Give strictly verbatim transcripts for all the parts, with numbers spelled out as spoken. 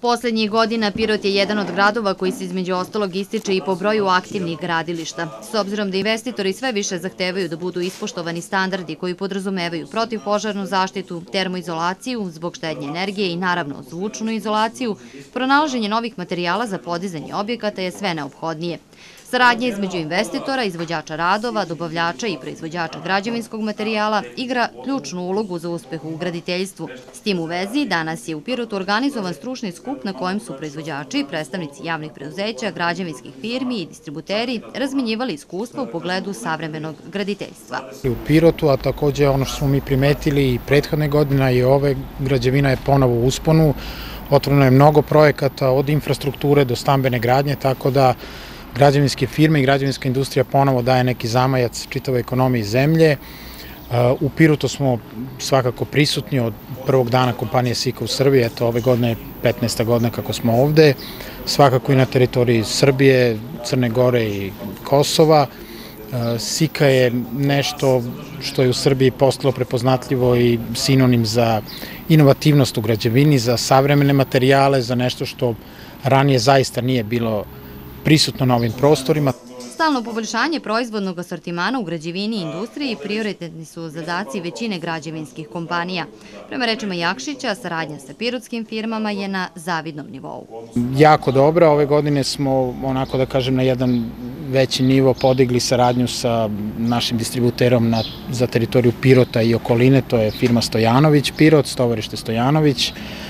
Poslednjih godina Pirot je jedan od gradova koji se između ostalog ističe i po broju aktivnih gradilišta. S obzirom da investitori sve više zahtevaju da budu ispoštovani standardi koji podrazumevaju protivpožarnu zaštitu, termoizolaciju zbog štednje energije i naravno zvučnu izolaciju, pronalaženje novih materijala za podizanje objekata je sve neophodnije. Saradnja između investitora, izvođača radova, dobavljača i proizvođača građevinskog materijala igra ključnu ulogu za uspeh u graditeljstvu. S tim u vezi, danas je u Pirotu organizovan stručni skup na kojem su proizvođači, predstavnici javnih preduzeća, građevinskih firmi i distributeri razmenjivali iskustva u pogledu savremenog graditeljstva. U Pirotu, a takođe ono što smo mi primetili i prethodne godine i ove, građevina je ponovo u usponu. Otvoreno je mnogo projekata od infrastrukture do stambene gradnje, tako da građevinske firme i građevinska industrija ponovo daje neki zamajac čitavoj ekonomiji zemlje. U Pirotu smo svakako prisutni od prvog dana kompanije Sika u Srbiji, eto ove godine je petnaesta godina kako smo ovde, svakako i na teritoriji Srbije, Crne Gore i Kosova. Sika je nešto što je u Srbiji postalo prepoznatljivo i sinonim za inovativnost u građevini, za savremene materijale, za nešto što ranije zaista nije bilo prisutno na ovim prostorima. Stalno poboljšanje proizvodnog asortimana u građevini i industriji prioritetni su zadaci većine građevinskih kompanija. Prema rečima Jakšića, saradnja sa pirotskim firmama je na zavidnom nivou. Jako dobro, ove godine smo, onako da kažem, na jedan veći nivo podigli saradnju sa našim distributerom za teritoriju Pirota i okoline, to je firma Stojanović Pirot, Stovarište Stojanović.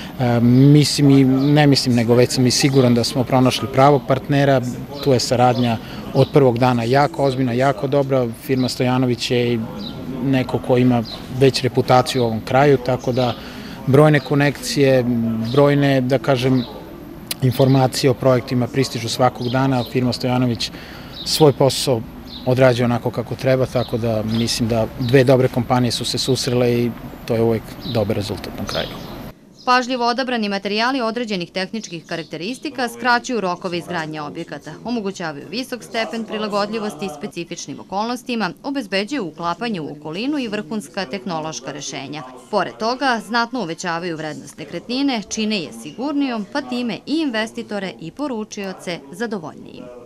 Mislim i ne mislim, nego već sam i siguran da smo pronašli pravog partnera. Tu je saradnja od prvog dana jako ozbiljna, jako dobra. Firma Stojanović je neko ko ima već reputaciju u ovom kraju, tako da brojne konekcije, brojne, da kažem, informacije o projektima pristižu svakog dana. Firma Stojanović svoj posao odrađuje onako kako treba, tako da mislim da dve dobre kompanije su se susrele i to je uvek dobar rezultat na kraju. Pažljivo odabrani materijali određenih tehničkih karakteristika skraćuju rokove izgradnje objekata, omogućavaju visok stepen prilagodljivosti specifičnim okolnostima, obezbeđuju uklapanje u okolinu i vrhunska tehnološka rešenja. Pored toga, znatno uvećavaju vrednost nekretnine, čine je sigurnijom, pa time i investitore i poručioce zadovoljnijim.